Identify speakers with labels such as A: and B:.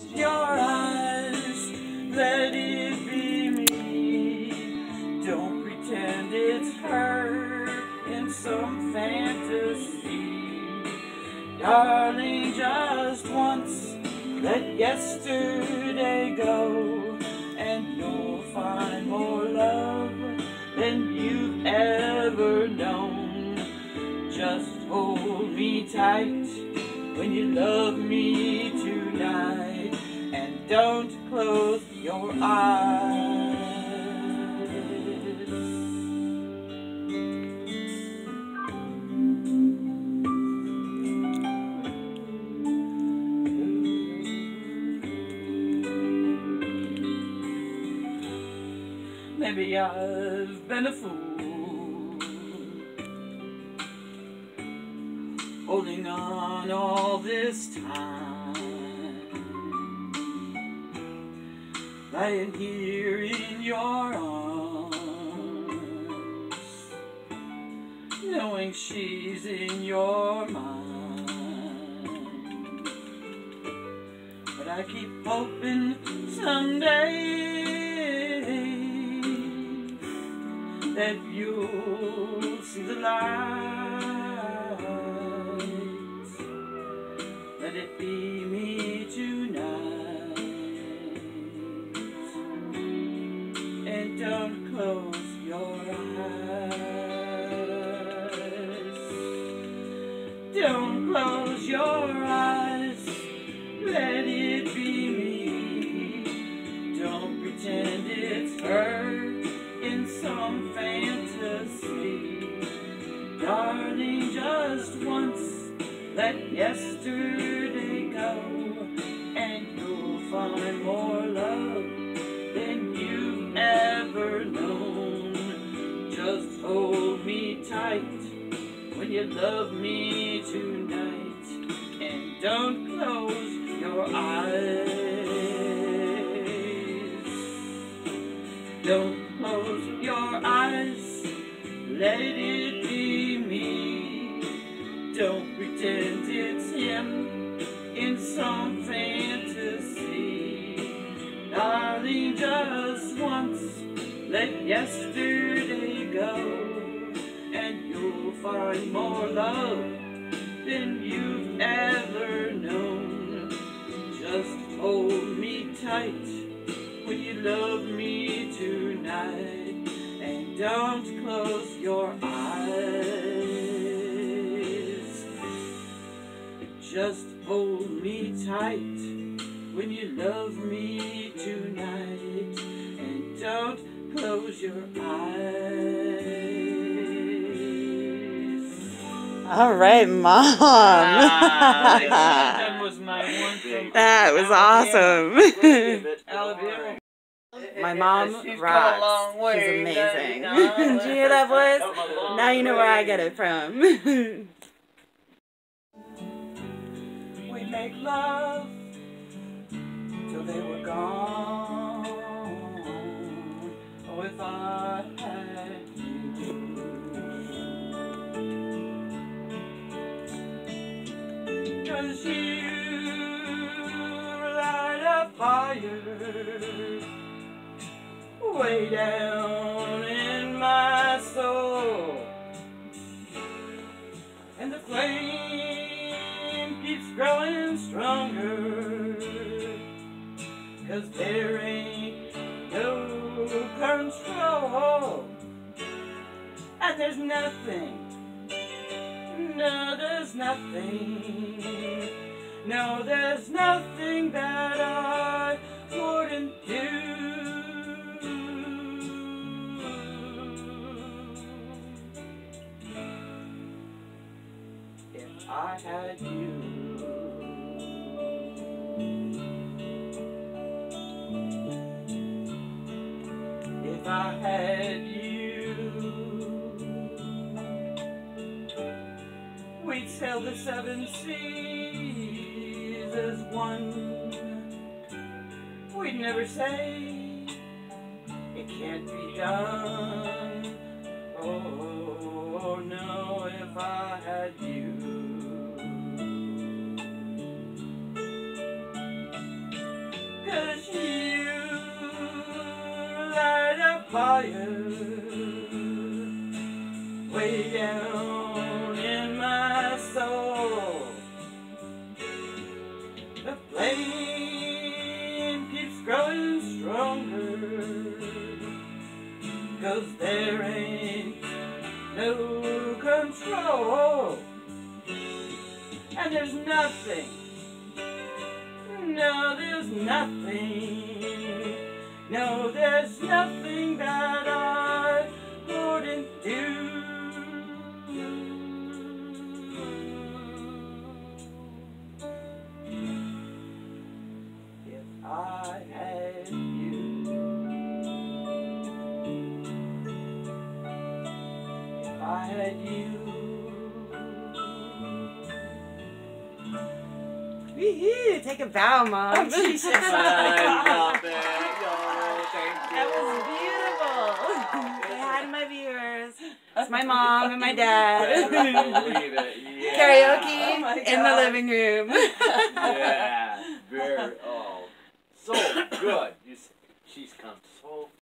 A: your eyes, let it be me. Don't pretend it's her in some fantasy. Darling, just once, let yesterday go, and you'll find more love than you've ever known. Just hold me tight when you love me tonight, and don't close your eyes. Maybe I've been a fool, holding on all this time, lying here in your arms, knowing she's in your mind. But I keep hoping someday that you'll see the light. Let it be me tonight, and don't close your eyes. Don't close your eyes, let it be me. Don't pretend it's her in some fantasy. Darling, just once, let yesterday go, and you'll find more love than you've ever known. Just hold me tight when you love me tonight, and don't close your eyes. Don't close your eyes, let it be me. Don't pretend it's him in some fantasy. Darling, just once, let yesterday go, and you'll find more love than you've ever known. Just hold me tight when you love me tonight, and don't close your eyes. Just hold me tight when you love me tonight, and don't close your eyes.
B: All right, Mom.
A: That was my one thing.
B: That was awesome.
A: Alabama.
B: My mom
A: She's
B: rocks.
A: come a long way.
B: She's amazing. Did you hear that voice? Now you know where I get it from.
A: We make love till they were gone. Oh, if I had you. 'Cause you light a fire way down in my soul, and the flame keeps growing stronger, 'cause there ain't no control, and there's nothing, no, there's nothing, no, there's nothing that I wouldn't do if I had you. If I had you, we'd sail the 7 seas as one. We'd never say it can't be done. Oh no, if I had you. fire way down in my soul. The flame keeps growing stronger, 'cause there ain't no control. And there's nothing, no, there's nothing, no, there's nothing that I wouldn't do. If I had you, if I had you.
B: Wee-hoo, take a bow, Mom.
A: Jesus.
C: I love it. Oh, thank you.
B: That was beautiful. Say hi to my viewers. It's my mom and my dad.
C: I believe it. Yeah.
B: Karaoke
A: Oh my
B: in the
A: God.
B: living room.
C: Yeah. Very. Oh, so good.